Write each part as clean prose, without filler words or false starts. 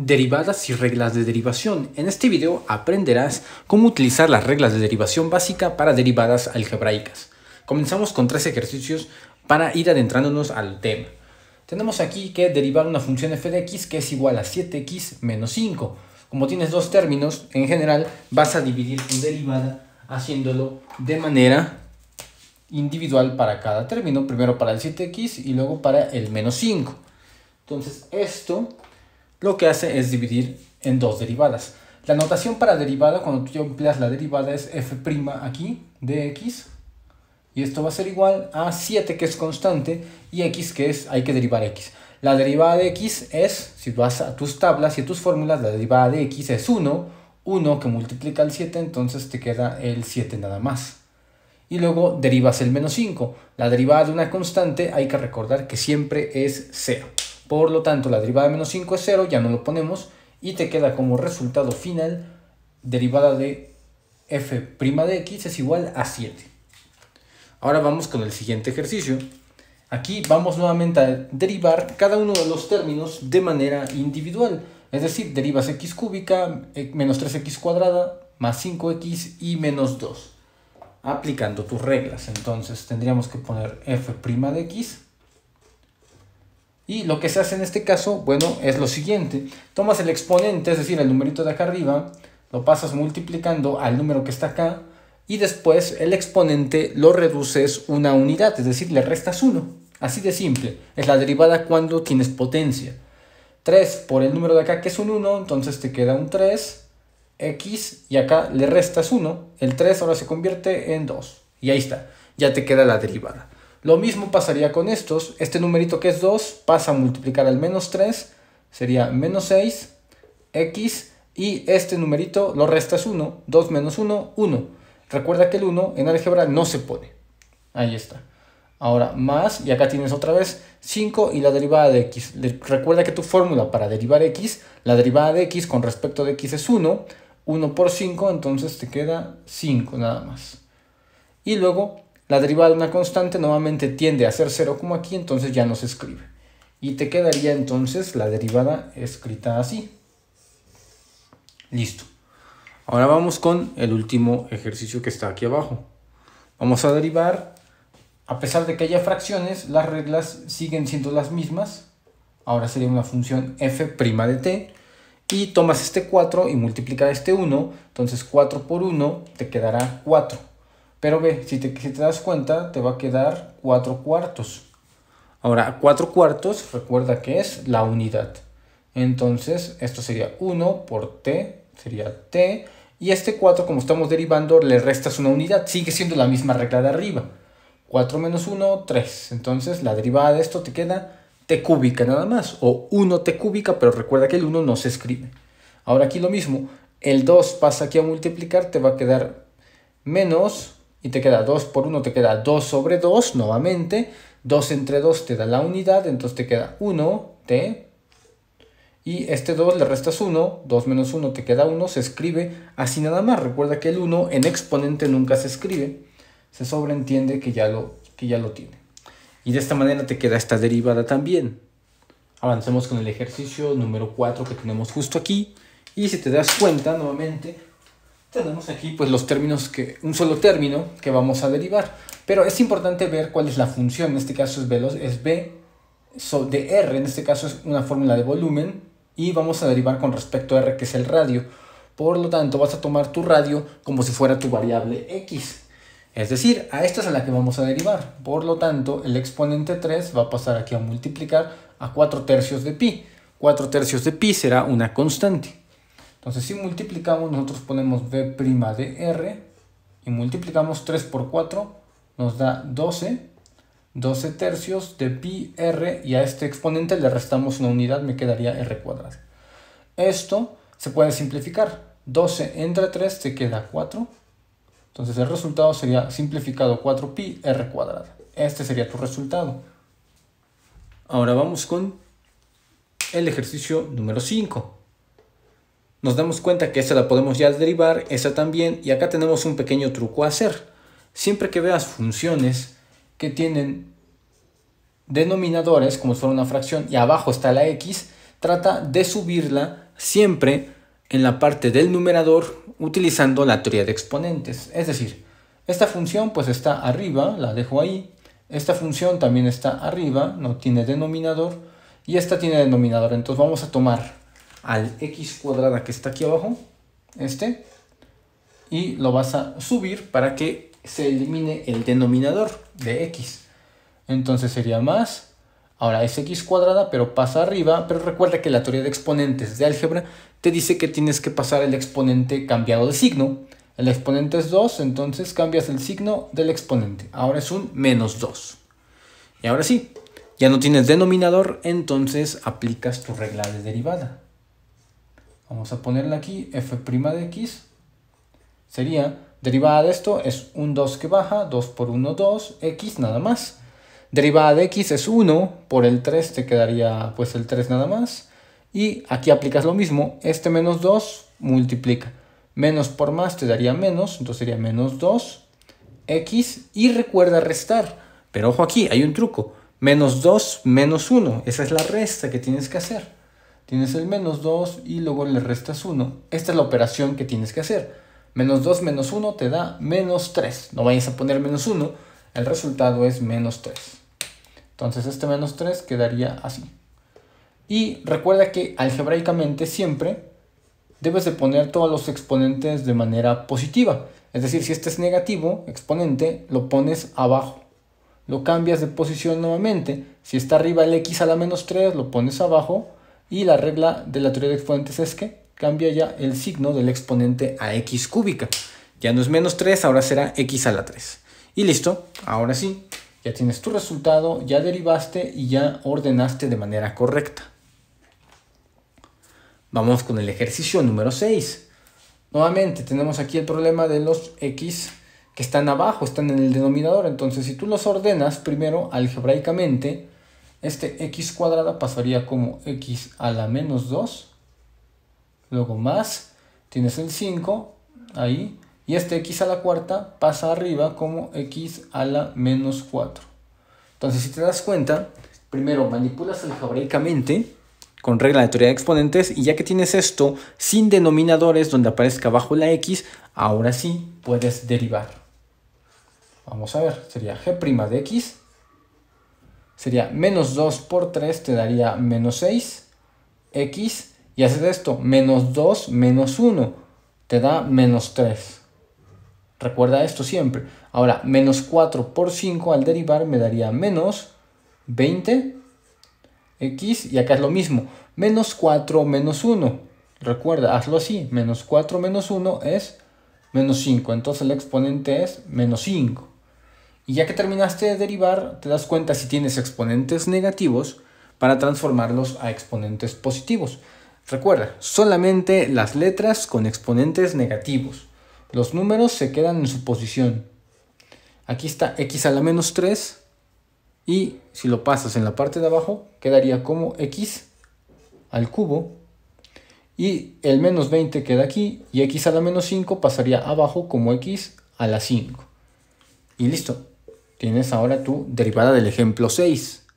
Derivadas y reglas de derivación. En este video aprenderás cómo utilizar las reglas de derivación básica para derivadas algebraicas. Comenzamos con 3 ejercicios para ir adentrándonos al tema. Tenemos aquí que derivar una función f de x que es igual a 7x menos 5. Como tienes dos términos, en general vas a dividir tu derivada haciéndolo de manera individual para cada término. Primero para el 7x y luego para el menos 5. Entonces esto lo que hace es dividir en dos derivadas. La notación para derivada, cuando tú empleas la derivada, es f' aquí de x. Y esto va a ser igual a 7, que es constante, y x, que es, hay que derivar x. La derivada de x es, si vas a tus tablas y a tus fórmulas, la derivada de x es 1. 1 que multiplica el 7, entonces te queda el 7 nada más. Y luego derivas el menos 5. La derivada de una constante hay que recordar que siempre es 0. Por lo tanto, la derivada de menos 5 es 0, ya no lo ponemos, y te queda como resultado final, derivada de f' de x es igual a 7. Ahora vamos con el siguiente ejercicio. Aquí vamos nuevamente a derivar cada uno de los términos de manera individual. Es decir, derivas x cúbica, menos 3x cuadrada, más 5x y menos 2. Aplicando tus reglas. Entonces tendríamos que poner f' de x. Y lo que se hace en este caso, bueno, es lo siguiente. Tomas el exponente, es decir, el numerito de acá arriba, lo pasas multiplicando al número que está acá, y después el exponente lo reduces una unidad, es decir, le restas 1. Así de simple. Es la derivada cuando tienes potencia. 3 por el número de acá, que es un 1, entonces te queda un 3x, y acá le restas 1. El 3 ahora se convierte en 2. Y ahí está, ya te queda la derivada. Lo mismo pasaría con estos. Este numerito que es 2 pasa a multiplicar al menos 3, sería menos 6x, y este numerito lo restas 1, 2 menos 1, 1. Recuerda que el 1 en álgebra no se pone. Ahí está. Ahora más, y acá tienes otra vez 5 y la derivada de x. Recuerda que tu fórmula para derivar x, la derivada de x con respecto de x es 1. 1 por 5, entonces te queda 5 nada más. Y luego la derivada de una constante nuevamente tiende a ser 0 como aquí, entonces ya no se escribe. Y te quedaría entonces la derivada escrita así. Listo. Ahora vamos con el último ejercicio que está aquí abajo. Vamos a derivar, a pesar de que haya fracciones, las reglas siguen siendo las mismas. Ahora sería una función f' de t. Y tomas este 4 y multiplica este 1. Entonces 4 por 1 te quedará 4. Pero ve, si te das cuenta, te va a quedar 4 cuartos. Ahora, 4 cuartos, recuerda que es la unidad. Entonces, esto sería 1 por t, sería t. Y este 4, como estamos derivando, le restas una unidad. Sigue siendo la misma regla de arriba. 4 menos 1, 3. Entonces, la derivada de esto te queda t cúbica nada más. O 1t cúbica, pero recuerda que el 1 no se escribe. Ahora aquí lo mismo. El 2 pasa aquí a multiplicar, te va a quedar menos... Y te queda 2 por 1, te queda 2 sobre 2 nuevamente. 2 entre 2 te da la unidad, entonces te queda 1t. Y este 2 le restas 1, 2 menos 1 te queda 1, se escribe así nada más. Recuerda que el 1 en exponente nunca se escribe. Se sobreentiende que ya lo tiene. Y de esta manera te queda esta derivada también. Avancemos con el ejercicio número 4 que tenemos justo aquí. Y si te das cuenta nuevamente, tenemos aquí pues los términos, un solo término que vamos a derivar. Pero es importante ver cuál es la función. En este caso es b de r. En este caso es una fórmula de volumen. Y vamos a derivar con respecto a r, que es el radio. Por lo tanto, vas a tomar tu radio como si fuera tu variable x. Es decir, a esta es a la que vamos a derivar. Por lo tanto, el exponente 3 va a pasar aquí a multiplicar a 4 tercios de pi. 4 tercios de pi será una constante. Entonces, si multiplicamos, nosotros ponemos b' de r y multiplicamos 3 por 4, nos da 12. 12 tercios de pi r, y a este exponente le restamos una unidad, me quedaría r cuadrado. Esto se puede simplificar. 12 entre 3 te queda 4. Entonces el resultado sería simplificado 4pi r cuadrado. Este sería tu resultado. Ahora vamos con el ejercicio número 5. Nos damos cuenta que esta la podemos ya derivar, esa también, y acá tenemos un pequeño truco a hacer. Siempre que veas funciones que tienen denominadores, como si fuera una fracción, y abajo está la x, trata de subirla siempre en la parte del numerador utilizando la teoría de exponentes. Es decir, esta función pues está arriba, la dejo ahí. Esta función también está arriba, no tiene denominador. Y esta tiene denominador. Entonces vamos a tomar al x cuadrada que está aquí abajo, y lo vas a subir para que se elimine el denominador de x. Entonces sería más, ahora es x cuadrada, pero pasa arriba, pero recuerda que la teoría de exponentes de álgebra te dice que tienes que pasar el exponente cambiado de signo. El exponente es 2, entonces cambias el signo del exponente. Ahora es un menos 2. Y ahora sí, ya no tienes denominador, entonces aplicas tu regla de derivada. Vamos a ponerla aquí, f' de x sería, derivada de esto es un 2 que baja, 2 por 1, 2, x nada más. Derivada de x es 1, por el 3 te quedaría pues el 3 nada más. Y aquí aplicas lo mismo, este menos 2 multiplica. Menos por más te daría menos, entonces sería menos 2, x, y recuerda restar. Pero ojo aquí, hay un truco. Menos 2 menos 1, esa es la resta que tienes que hacer. Tienes el menos 2 y luego le restas 1. Esta es la operación que tienes que hacer. Menos 2 menos 1 te da menos 3. No vayas a poner menos 1, el resultado es menos 3. Entonces este menos 3 quedaría así. Y recuerda que algebraicamente siempre debes de poner todos los exponentes de manera positiva. Es decir, si este es negativo, exponente, lo pones abajo. Lo cambias de posición nuevamente. Si está arriba el x a la menos 3, lo pones abajo. Y la regla de la teoría de exponentes es que cambia ya el signo del exponente a x cúbica. Ya no es menos 3, ahora será x a la 3. Y listo, ahora sí, ya tienes tu resultado, ya derivaste y ya ordenaste de manera correcta. Vamos con el ejercicio número 6. Nuevamente tenemos aquí el problema de los x que están abajo, están en el denominador. Entonces si tú los ordenas primero algebraicamente, este x cuadrada pasaría como x a la menos 2. Luego más, tienes el 5 ahí. Y este x a la cuarta pasa arriba como x a la menos 4. Entonces si te das cuenta, primero manipulas algebraicamente con regla de teoría de exponentes, y ya que tienes esto sin denominadores donde aparezca abajo la x, ahora sí puedes derivar. Vamos a ver, sería g' de x, sería menos 2 por 3 te daría menos 6, x, y haces esto, menos 2 menos 1 te da menos 3. Recuerda esto siempre. Ahora, menos 4 por 5 al derivar me daría menos 20 x, y acá es lo mismo, menos 4 menos 1, recuerda, hazlo así, menos 4 menos 1 es menos 5, entonces el exponente es menos 5. Y ya que terminaste de derivar, te das cuenta si tienes exponentes negativos para transformarlos a exponentes positivos. Recuerda, solamente las letras con exponentes negativos. Los números se quedan en su posición. Aquí está x a la menos 3. Y si lo pasas en la parte de abajo, quedaría como x al cubo. Y el menos 20 queda aquí. Y x a la menos 5 pasaría abajo como x a la 5. Y listo. Tienes ahora tu derivada del ejemplo 6.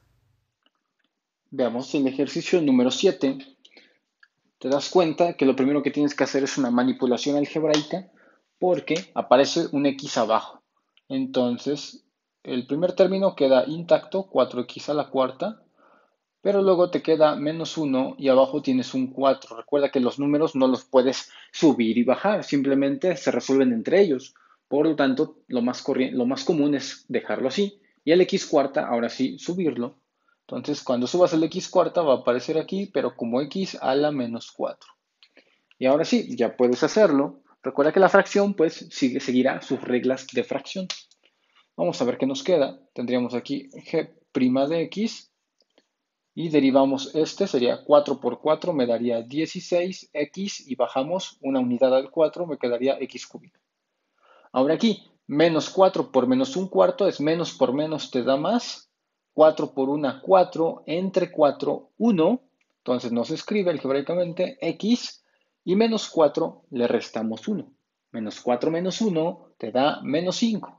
Veamos el ejercicio número 7. Te das cuenta que lo primero que tienes que hacer es una manipulación algebraica porque aparece un x abajo. Entonces, el primer término queda intacto, 4x a la cuarta, pero luego te queda menos 1 y abajo tienes un 4. Recuerda que los números no los puedes subir y bajar, simplemente se resuelven entre ellos. Por lo tanto, lo más común es dejarlo así. Y el x cuarta, ahora sí, subirlo. Entonces, cuando subas el x cuarta va a aparecer aquí, pero como x a la menos 4. Y ahora sí, ya puedes hacerlo. Recuerda que la fracción pues seguirá sus reglas de fracción. Vamos a ver qué nos queda. Tendríamos aquí g' de x y derivamos sería 4 por 4, me daría 16x y bajamos una unidad al 4, me quedaría x cúbica. Ahora aquí, menos 4 por menos un cuarto es menos por menos te da más. 4 por 1, 4, entre 4, 1. Entonces nos escribe algebraicamente x y menos 4 le restamos 1. Menos 4 menos 1 te da menos 5.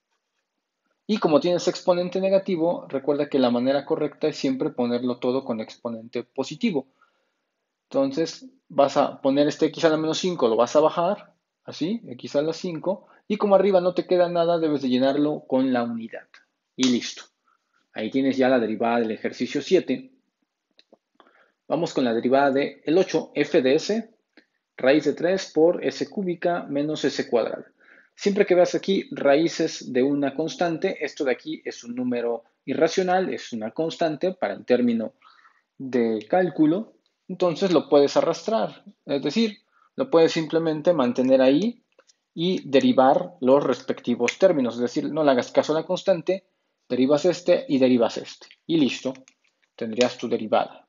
Y como tienes exponente negativo, recuerda que la manera correcta es siempre ponerlo todo con exponente positivo. Entonces vas a poner este x a la menos 5, lo vas a bajar, así, x a la 5, y como arriba no te queda nada, debes de llenarlo con la unidad. Y listo. Ahí tienes ya la derivada del ejercicio 7. Vamos con la derivada del 8, f de s, raíz de 3 por s cúbica menos s cuadrada. Siempre que veas aquí raíces de una constante, esto de aquí es un número irracional, es una constante para el término de cálculo, entonces lo puedes arrastrar, es decir, lo puedes simplemente mantener ahí y derivar los respectivos términos, es decir, no le hagas caso a la constante, derivas este y derivas este, y listo, tendrías tu derivada.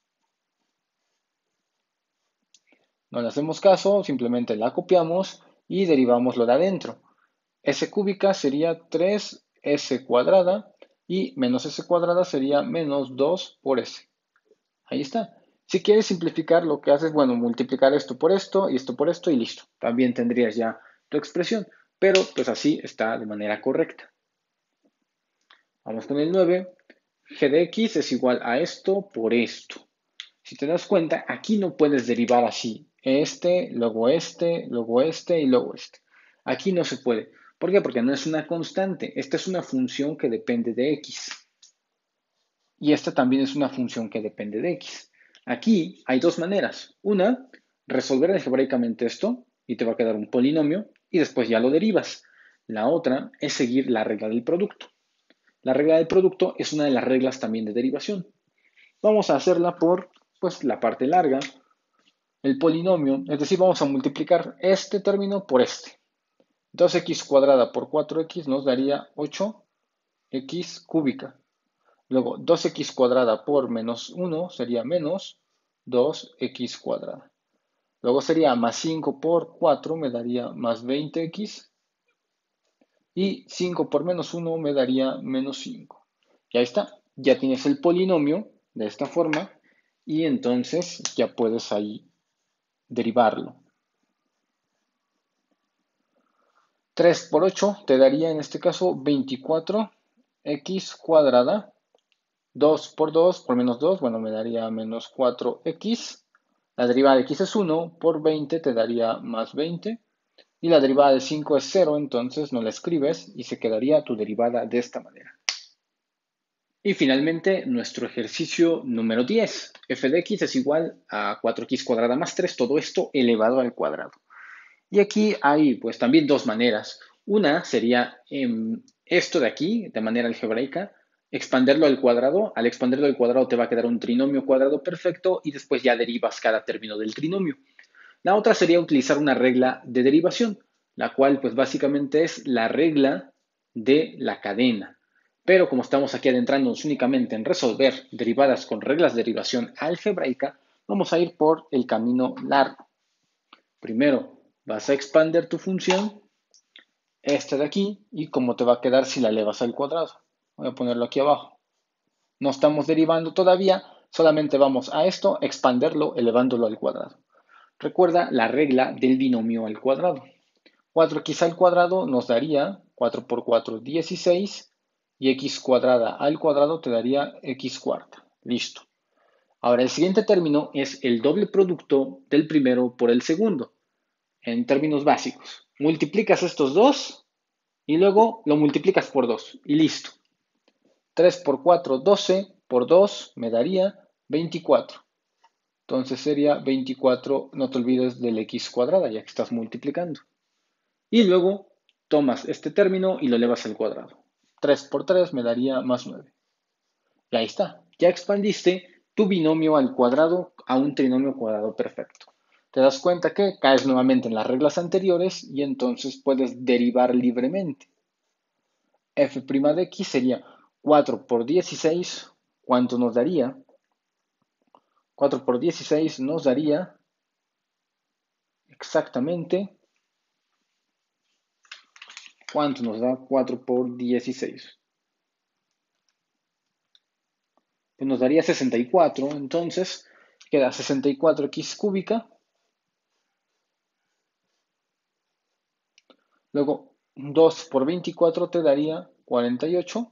No le hacemos caso, simplemente la copiamos y derivamos lo de adentro. S cúbica sería 3s cuadrada y menos s cuadrada sería menos 2 por s. Ahí está. Si quieres simplificar, lo que haces, bueno, multiplicar esto por esto y esto por esto y listo. También tendrías ya tu expresión, pero pues así está de manera correcta. Vamos con el 9. G de x es igual a esto por esto. Si te das cuenta, aquí no puedes derivar así. Luego luego y luego este. Aquí no se puede. ¿Por qué? Porque no es una constante. Esta es una función que depende de x. Y esta también es una función que depende de x. Aquí hay dos maneras. Una, resolver algebraicamente esto y te va a quedar un polinomio y después ya lo derivas. La otra es seguir la regla del producto. La regla del producto es una de las reglas también de derivación. Vamos a hacerla por pues, la parte larga, el polinomio, es decir, vamos a multiplicar este término por este. 2x cuadrada por 4x nos daría 8x cúbica. Luego, 2x cuadrada por menos 1 sería menos 2x cuadrada. Luego sería más 5 por 4 me daría más 20x. Y 5 por menos 1 me daría menos 5. Y ahí está. Ya tienes el polinomio de esta forma. Y entonces ya puedes ahí derivarlo. 3 por 8 te daría en este caso 24x cuadrada. 2 por 2 por menos 2, bueno, me daría menos 4x. La derivada de x es 1, por 20 te daría más 20. Y la derivada de 5 es 0, entonces no la escribes y se quedaría tu derivada de esta manera. Y finalmente, nuestro ejercicio número 10. F de x es igual a 4x cuadrada más 3, todo esto elevado al cuadrado. Y aquí hay pues también dos maneras. Una sería esto de aquí, de manera algebraica, expanderlo al cuadrado. Al expanderlo al cuadrado te va a quedar un trinomio cuadrado perfecto y después ya derivas cada término del trinomio. La otra sería utilizar una regla de derivación, la cual pues básicamente es la regla de la cadena. Pero como estamos aquí adentrándonos únicamente en resolver derivadas con reglas de derivación algebraica, vamos a ir por el camino largo. Primero, vas a expander tu función, esta de aquí, y cómo te va a quedar si la elevas al cuadrado. Voy a ponerlo aquí abajo. No estamos derivando todavía, solamente vamos a esto, expanderlo, elevándolo al cuadrado. Recuerda la regla del binomio al cuadrado. 4x al cuadrado nos daría 4 por 4, 16, y x cuadrada al cuadrado te daría x cuarta. Listo. Ahora el siguiente término es el doble producto del primero por el segundo, en términos básicos. Multiplicas estos dos y luego lo multiplicas por 2 y listo. 3 por 4, 12, por 2 me daría 24. Entonces sería 24, no te olvides del x cuadrada, ya que estás multiplicando. Y luego tomas este término y lo elevas al cuadrado. 3 por 3 me daría más 9. Y ahí está. Ya expandiste tu binomio al cuadrado a un trinomio cuadrado perfecto. Te das cuenta que caes nuevamente en las reglas anteriores y entonces puedes derivar libremente. F' de x sería 4 por 16. ¿Cuánto nos daría? 4 por 16 nos daría exactamente. ¿Cuánto nos da 4 por 16? Pues nos daría 64, entonces queda 64x cúbica. Luego 2 por 24 te daría 48.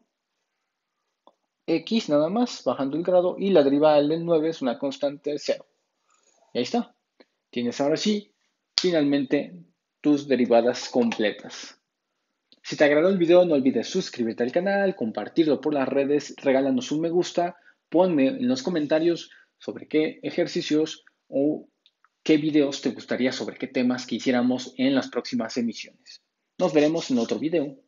X nada más, bajando el grado, y la derivada del 9 es una constante de 0. Y ahí está. Tienes ahora sí, finalmente, tus derivadas completas. Si te agradó el video, no olvides suscribirte al canal, compartirlo por las redes, regálanos un me gusta, ponme en los comentarios sobre qué ejercicios o qué videos te gustaría, sobre qué temas que hiciéramos en las próximas emisiones. Nos veremos en otro video.